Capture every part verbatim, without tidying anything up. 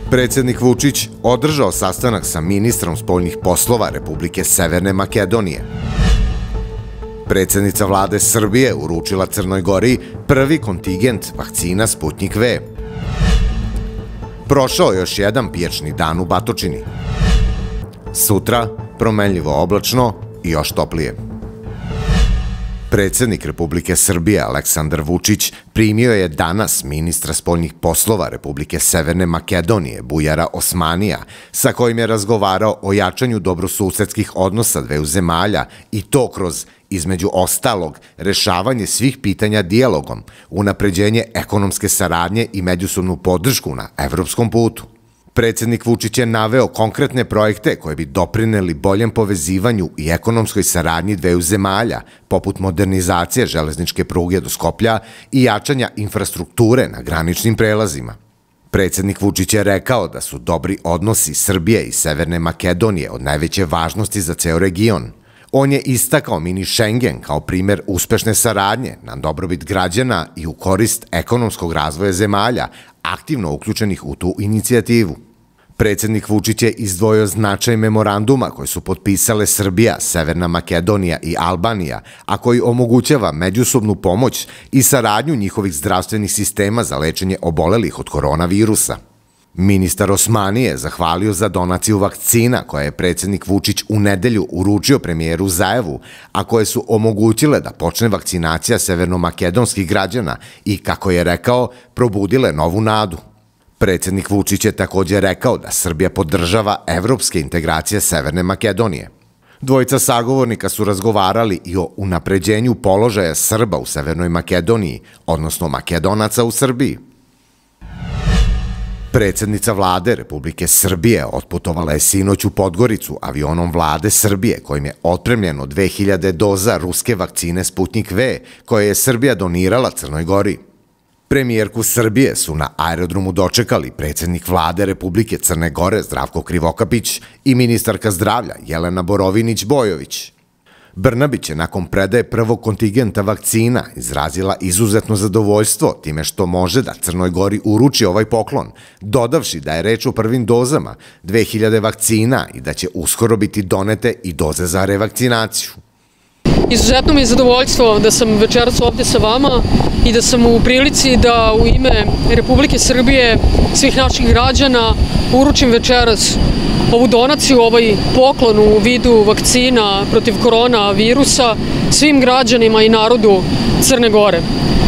Predsednik Vučić održao sastanak sa ministrom spoljnih poslova Republike Severne Makedonije. Predsednica vlade Srbije uručila Crnoj Gori prvi kontingent vakcina Sputnjik V. Prošao još jedan pijačni dan u Batočini. Sutra promenljivo oblačno i još toplije. Predsednik Republike Srbije Aleksandar Vučić primio je danas ministra spoljnih poslova Republike Severne Makedonije Bujara Osmanija, sa kojim je razgovarao o jačanju dobrosusedskih odnosa dveju zemalja i to kroz, između ostalog, rešavanje svih pitanja dijalogom, unapređenje ekonomske saradnje i međusobnu podršku na evropskom putu. Predsednik Vučić je naveo konkretne projekte koje bi doprineli boljem povezivanju i ekonomskoj saradnji dveju zemalja, poput modernizacije železničke pruge do Skoplja i jačanja infrastrukture na graničnim prelazima. Predsednik Vučić je rekao da su dobri odnosi Srbije i Severne Makedonije od najveće važnosti za ceo region. On je istakao mini Schengen kao primer uspešne saradnje na dobrobit građana i u korist ekonomskog razvoja zemalja, aktivno uključenih u tu inicijativu. Predsednik Vučić je izdvojio značaj memoranduma koji su potpisale Srbija, Severna Makedonija i Albanija, a koji omogućava međusobnu pomoć i saradnju njihovih zdravstvenih sistema za lečenje obolelih od koronavirusa. Ministar Osmani je zahvalio za donaciju vakcina koje je predsednik Vučić u nedelju uručio premijeru Zaevu, a koje su omogućile da počne vakcinacija severnomakedonskih građana i, kako je rekao, probudile novu nadu. Predsednik Vučić je također rekao da Srbija podržava evropske integracije Severne Makedonije. Dvojica sagovornika su razgovarali i o unapređenju položaja Srba u Severnoj Makedoniji, odnosno Makedonaca u Srbiji. Predsednica vlade Republike Srbije otputovala je sinoć u Podgoricu avionom vlade Srbije kojim je otpremljeno dve hiljade doza ruske vakcine Sputnjik V koje je Srbija donirala Crnoj Gori. Premijerku Srbije su na aerodromu dočekali predsednik vlade Republike Crne Gore Zdravko Krivokapić i ministarka zdravlja Jelena Borovinić-Bojović. Brnabić je nakon predaje prvog kontingenta vakcina izrazila izuzetno zadovoljstvo time što može da Crnoj Gori uruči ovaj poklon, dodavši da je reč o prvim dozama, dve hiljade vakcina i da će uskoro biti donete i doze za revakcinaciju. Izuzetno mi je zadovoljstvo da sam večeras ovde sa vama i da sam u prilici da u ime Republike Srbije, svih naših građana, uručim večeras ovu donaciju, ovaj poklon u vidu vakcina protiv koronavirusa svim građanima i narodu Crne Gore.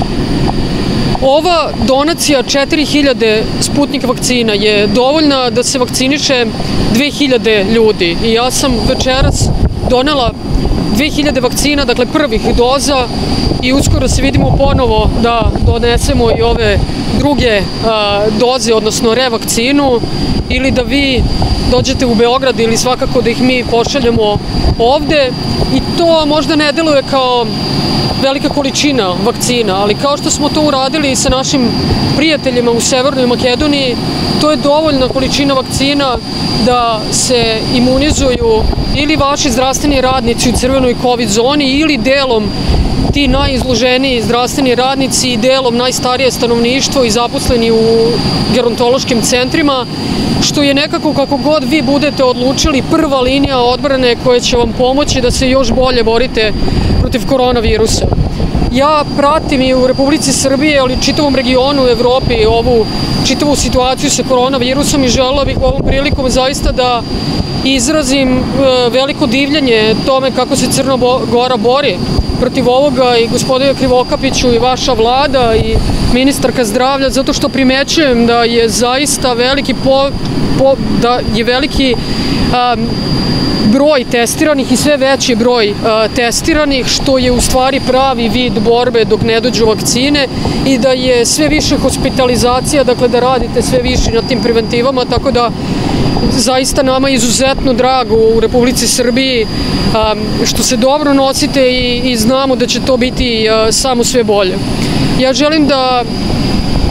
Ova donacija četiri hiljade Sputnjik vakcina je dovoljna da se vakciniše dve hiljade ljudi i ja sam večeras donela dve hiljade vakcina, dakle prvih doza, i uskoro se vidimo ponovo da donesemo i ove druge doze, odnosno revakcinu, ili da vi dođete u Beograd ili svakako da ih mi pošaljemo ovde. I to možda ne deluje kao velika količina vakcina, ali kao što smo to uradili sa našim prijateljima u Severnoj Makedoniji, to je dovoljna količina vakcina da se imunizuju ili vaši zdravstveni radnici u crvenoj COVID zoni ili delom ti najizloženiji zdravstveni radnici i delom najstarije stanovništvo i zaposleni u gerontološkim centrima, što je nekako, kako god vi budete odlučili, prva linija odbrane koja će vam pomoći da se još bolje borite protiv koronavirusa. Ja pratim i u Republici Srbije, ali i čitavom regionu u Evropi ovu čitavu situaciju sa koronavirusom i želela bih ovom prilikom zaista da izrazim veliko divljenje tome kako se Crna Gora bori protiv ovoga i gospodine Krivokapiću i vaša vlada i ministarka zdravlja, zato što primećujem da je zaista veliki po, po, da je veliki um, broj testiranih i sve veći broj uh, testiranih, što je u stvari pravi vid borbe dok ne dođu vakcine, i da je sve više hospitalizacija, dakle da radite sve više na tim preventivama, tako da zaista nama je izuzetno drago u Republici Srbiji um, što se dobro nosite i, i znamo da će to biti uh, samo sve bolje. Ja želim da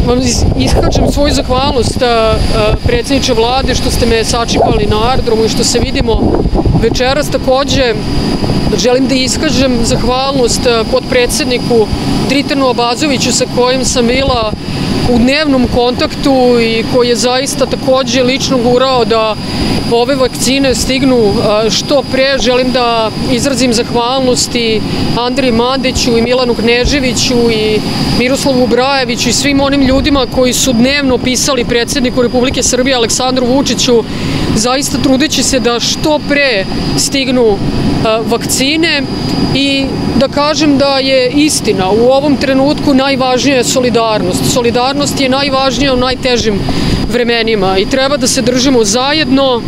vam iskačem svoju zahvalnost predsjedniče vlade što ste me sačekali na aerodromu i što se vidimo večeras. Takođe želim da iskažem zahvalnost potpredsjedniku Dritanu Abazoviću sa kojim sam bila u dnevnom kontaktu i koji je zaista takođe lično gurao da ove vakcine stignu što pre. Želim da izrazim zahvalnost i Andriji Mandiću i Milanu Kneževiću i Miroslavu Brajeviću i svim onim ljudima koji su dnevno pisali predsjedniku Republike Srbije Aleksandru Vučiću, zaista trudeći se da što pre stignu vakcine. I da kažem da je istina, u ovom trenutku najvažnija je solidarnost. Solidarnost je najvažnija u najtežim vremenima i treba da se držimo zajedno.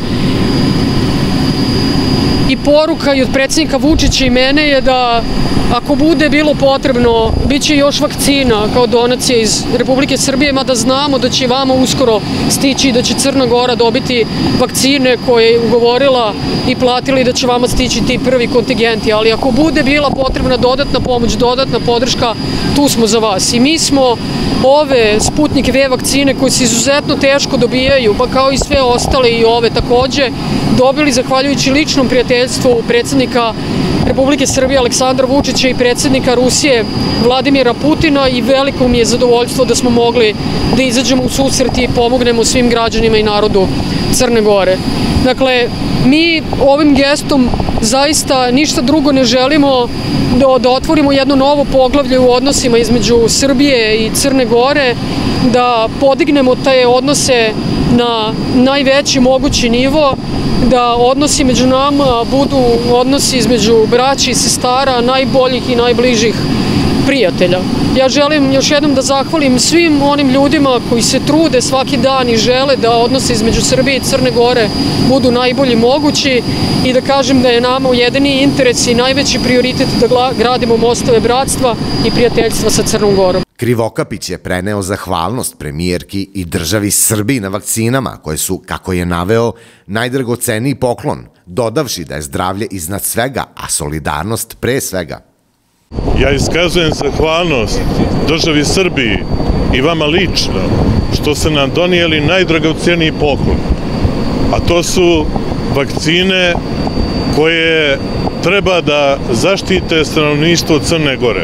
I poruka i od predsjednika Vučića i mene je da ako bude bilo potrebno, bit će još vakcina kao donacija iz Republike Srbije, mada znamo da će vama uskoro stići i da će Crna Gora dobiti vakcine koje je ugovorila i platila i da će vama stići ti prvi kontingenti. Ali ako bude bila potrebna dodatna pomoć, dodatna podrška, tu smo za vas. I mi smo ove Sputnik V vakcine koje se izuzetno teško dobijaju, pa kao i sve ostale i ove takođe, dobili zahvaljujući ličnom prijateljstvu predsjednika Republike Srbije Aleksandra Vučića i predsjednika Rusije Vladimira Putina i veliko mi je zadovoljstvo da smo mogli da izađemo u susret i pomognemo svim građanima i narodu Crne Gore. Dakle, mi ovim gestom zaista ništa drugo ne želimo da, da otvorimo jedno novo poglavlje u odnosima između Srbije i Crne Gore, da podignemo te odnose na najveći mogući nivo, da odnosi među nama budu odnosi između braća i sestara, najboljih i najbližih prijatelja. Ja želim još jednom da zahvalim svim onim ljudima koji se trude svaki dan i žele da odnosi između Srbije i Crne Gore budu najbolji mogući i da kažem da je nama ujedini interes i najveći prioritet da gradimo mostove bratstva i prijateljstva sa Crnom Gorom. Krivokapić je preneo zahvalnost premijerki i državi Srbiji na vakcinama, koje su, kako je naveo, najdragoceniji poklon, dodavši da je zdravlje iznad svega, a solidarnost pre svega. Ja iskazujem zahvalnost državi Srbiji i vama lično što ste nam donijeli najdragoceniji poklon, a to su vakcine koje treba da zaštite stanovništvo Crne Gore.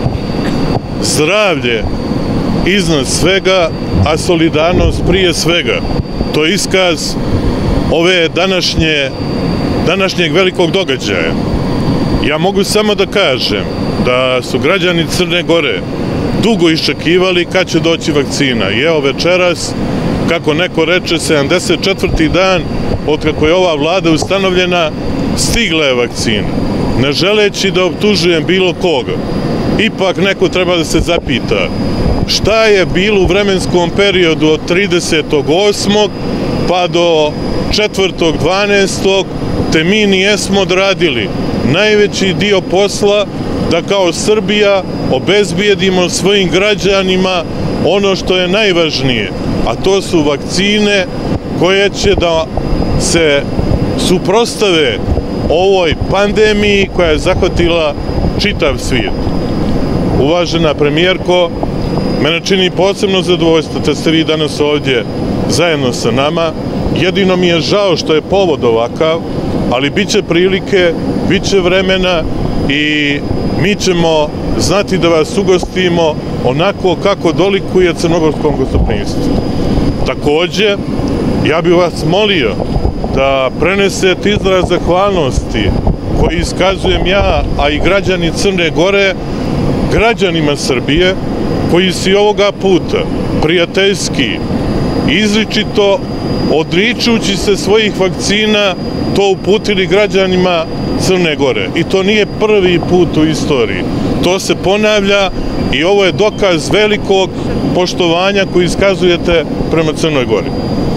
Zdravlje iznad svega, a solidarnost prije svega. To je iskaz ove današnje, današnjeg velikog događaja. Ja mogu samo da kažem da su građani Crne Gore dugo iščekivali kad će doći vakcina. I evo večeras, kako neko reče, sedamdeset četvrti dan od kako je ova vlada ustanovljena, stigla je vakcina. Ne želeći da optužujem bilo koga, ipak neko treba da se zapita šta je bilo u vremenskom periodu od tridesetog osmog pa do četvrtog dvanaestog te mi nijesmo odradili najveći dio posla da kao Srbija obezbijedimo svojim građanima ono što je najvažnije, a to su vakcine koje će da se suprotstave ovoj pandemiji koja je zahvatila čitav svijet. Uvažena premijerko, mene čini posebno zadovoljstvo da ste vi danas ovdje zajedno sa nama. Jedino mi je žao što je povod ovakav, ali bit će prilike, bit će vremena i mi ćemo znati da vas ugostimo onako kako dolikuje crnogorskom gostoprimstvu. Takođe, ja bih vas molio da prenesete izraz zahvalnosti koji iskazujem ja, a i građani Crne Gore, građanima Srbije, koji su i ovoga puta prijateljski, izričito, odričući se svojih vakcina, to uputili građanima Crne Gore. I to nije prvi put u istoriji. To se ponavlja i ovo je dokaz velikog poštovanja koji iskazujete prema Crnoj Gori.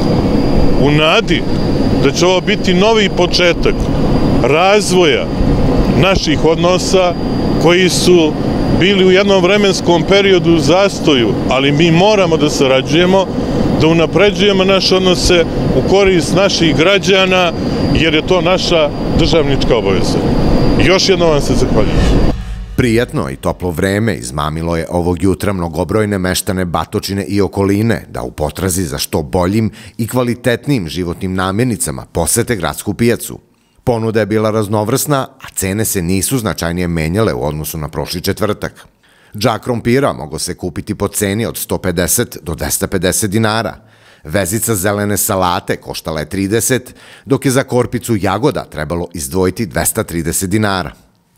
U nadi da će ovo biti novi početak razvoja naših odnosa koji su bili u jednom vremenskom periodu u zastoju, ali mi moramo da sarađujemo, da unapređujemo naše odnose u korist naših građana, jer je to naša državnička obaveza. Još jednom vam se zahvaljujem. Prijatno i toplo vreme izmamilo je ovog jutra mnogobrojne meštane Batočine i okoline da u potrazi za što boljim i kvalitetnijim životnim namirnicama posete gradsku pijacu. Ponuda je bila raznovrsna, a cene se nisu značajnije menjale u odnosu na prošli četvrtak. Džak krompira mogao se kupiti po ceni od sto pedeset do dvesta pedeset dinara. Vezica zelene salate koštala je trideset, dok je za korpicu jagoda trebalo izdvojiti dvesta trideset dinara.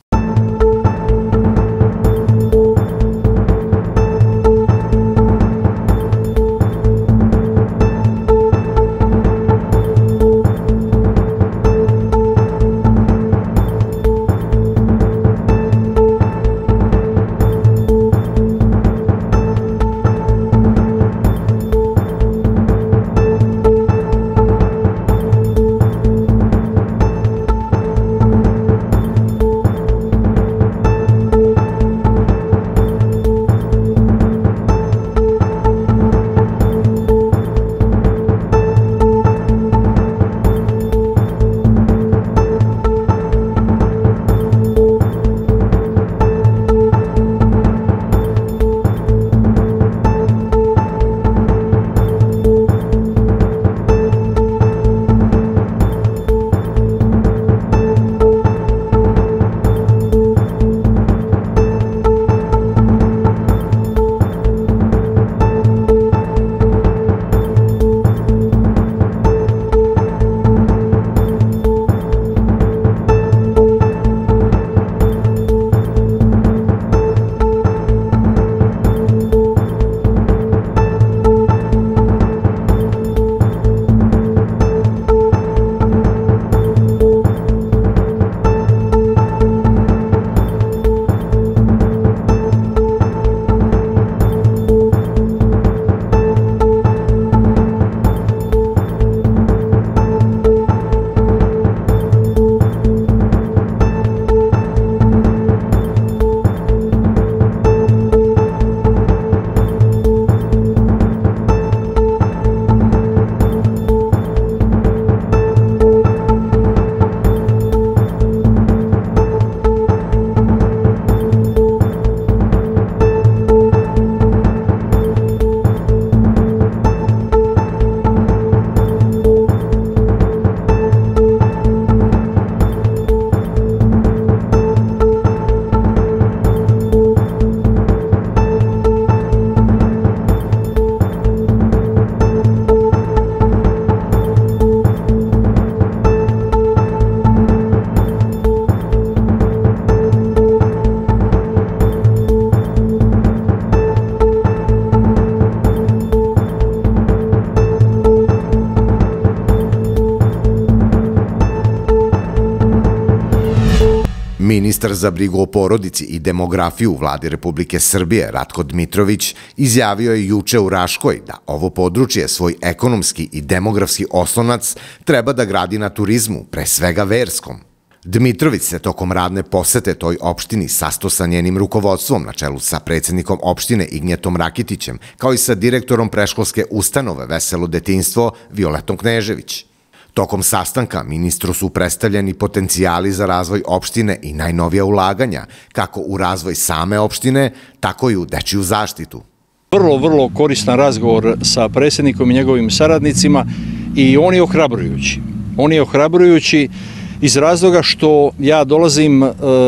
Ministar za brigu o porodici i demografiju u vladi Republike Srbije, Ratko Dmitrović, izjavio je juče u Raškoj da ovo područje svoj ekonomski i demografski oslonac treba da gradi na turizmu, pre svega verskom. Dmitrović se tokom radne posete toj opštini sastao sa njenim rukovodstvom na čelu sa predsjednikom opštine Ignjetom Rakitićem, kao i sa direktorom preškolske ustanove Veselo detinjstvo Violetom Knežević. Tokom sastanka ministru su predstavljeni potencijali za razvoj opštine i najnovija ulaganja, kako u razvoj same opštine, tako i u dečiju zaštitu. Vrlo, vrlo koristan razgovor sa predsjednikom i njegovim saradnicima i on je ohrabrujući. On je ohrabrujući iz razloga što ja dolazim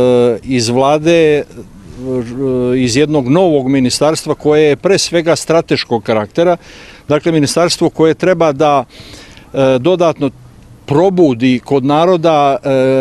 iz vlade, iz jednog novog ministarstva koje je pre svega strateškog karaktera, dakle ministarstvo koje treba da dodatno probudi kod naroda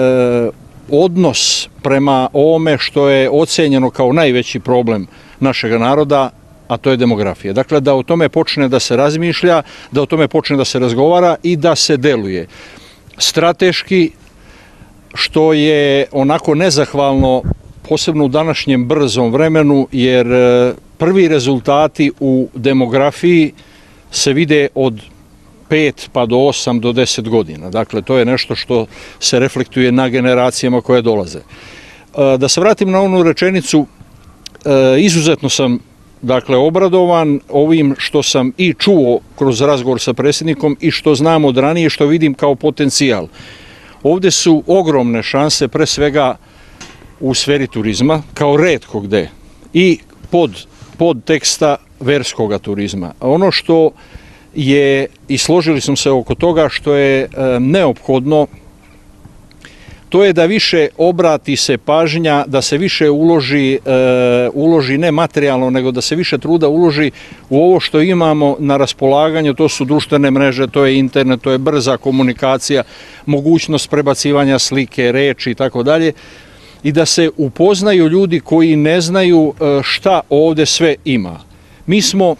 odnos prema ovome što je ocenjeno kao najveći problem našeg naroda, a to je demografija. Dakle, da o tome počne da se razmišlja, da o tome počne da se razgovara i da se deluje. Strateški, što je onako nezahvalno, posebno u današnjem brzom vremenu, jer prvi rezultati u demografiji se vide od pet pa do osam do deset godina. Dakle, to je nešto što se reflektuje na generacijama koje dolaze. Da se vratim na onu rečenicu, izuzetno sam dakle obradovan ovim što sam i čuo kroz razgovor sa predsjednikom i što znam od ranije, što vidim kao potencijal. Ovdje su ogromne šanse, pre svega u sferi turizma, kao retko gde, i pod, pod teksta verskoga turizma. Ono što je, i složili smo se oko toga, što je e, neophodno, to je da više obrati se pažnja, da se više uloži, e, uloži ne materijalno, nego da se više truda uloži u ovo što imamo na raspolaganju, to su društvene mreže, to je internet, to je brza komunikacija, mogućnost prebacivanja slike, reči i tako dalje, i da se upoznaju ljudi koji ne znaju šta ovde sve ima. Mi smo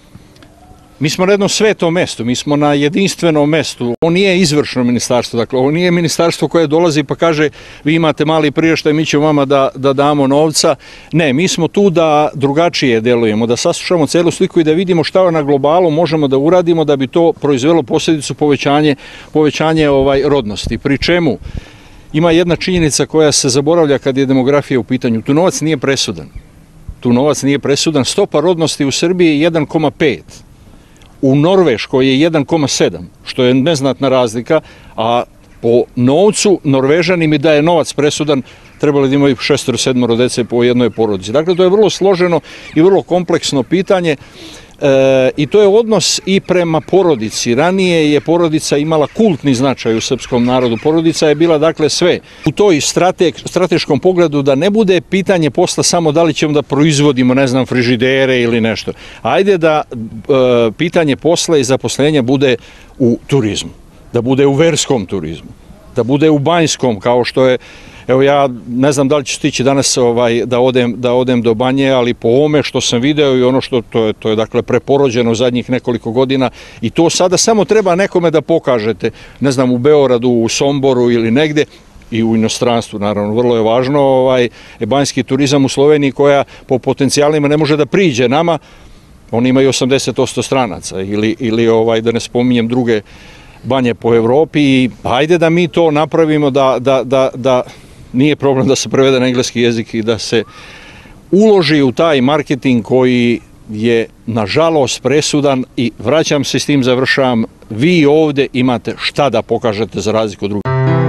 Mi smo na jednom svetom mestu, mi smo na jedinstvenom mestu. Ovo nije izvršno ministarstvo, dakle ovo nije ministarstvo koje dolazi pa kaže vi imate mali priraštaj, mi ćemo vama da, da damo novca. Ne, mi smo tu da drugačije delujemo, da saslušamo celu sliku i da vidimo šta na globalu možemo da uradimo da bi to proizvelo posljedicu povećanje, povećanje ovaj, rodnosti. Pri čemu ima jedna činjenica koja se zaboravlja kad je demografija u pitanju. Tu novac nije presudan. Tu novac nije presudan. Stopa rodnosti u Srbiji je jedan zarez pet. U Norveškoj je jedan zarez sedam, što je neznatna razlika, a po novcu Norvežani mi daje novac presudan, trebali da imaju šestoro, sedmoro dece po jednoj porodici. Dakle, to je vrlo složeno i vrlo kompleksno pitanje. E, i to je odnos i prema porodici. Ranije je porodica imala kultni značaj u srpskom narodu. Porodica je bila dakle sve. U toj strate, strateškom pogledu da ne bude pitanje posla samo da li ćemo da proizvodimo, ne znam, frižidere ili nešto. Ajde da e, pitanje posla i zaposlenja bude u turizmu. Da bude u verskom turizmu. Da bude u banjskom, kao što je. Evo ja ne znam da li ću stići danas ovaj, da, odem, da odem do Banje, ali po ovome što sam video i ono što to je, to je dakle preporođeno zadnjih nekoliko godina i to sada samo treba nekome da pokažete, ne znam, u Beogradu, u Somboru ili negde, i u inostranstvu naravno, vrlo je važno, ovaj, banjski turizam u Sloveniji koja po potencijalima ne može da priđe nama, oni imaju osamdeset posto stranaca ili, ili ovaj, da ne spominjem druge banje po Evropi i ajde da mi to napravimo da, da, da, da nije problem da se prevede na engleski jezik i da se uloži u taj marketing koji je nažalost presudan i vraćam se s tim, završavam, vi ovde imate šta da pokažete za razliku od drugih.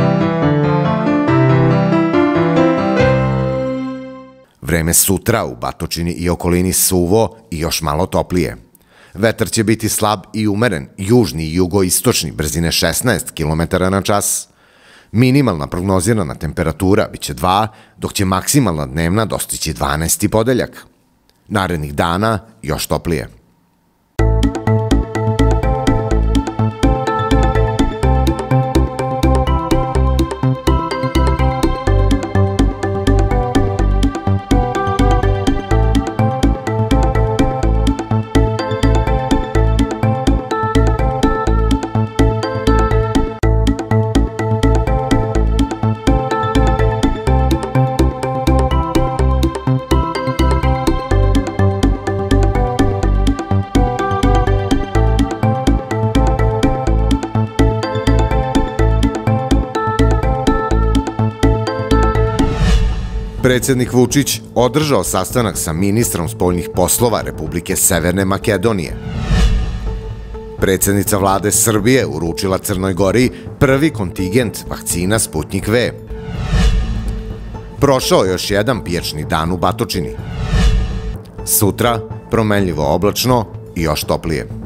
Vreme sutra u Batočini i okolini suvo i još malo toplije. Vetar će biti slab i umeren, južni i jugoistočni, brzine šesnaest kilometara na čas. Minimalna prognozirana temperatura biće dva, dok će maksimalna dnevna dostići dvanaesti podeljak. Narednih dana još toplije. Predsjednik Vučić održao sastanak sa ministrom spoljnih poslova Republike Severne Makedonije. Predsjednica vlade Srbije uručila Crnoj Gori prvi kontingent vakcina Sputnik V. Prošao još jedan pijačni dan u Batočini. Sutra promenljivo oblačno i još toplije.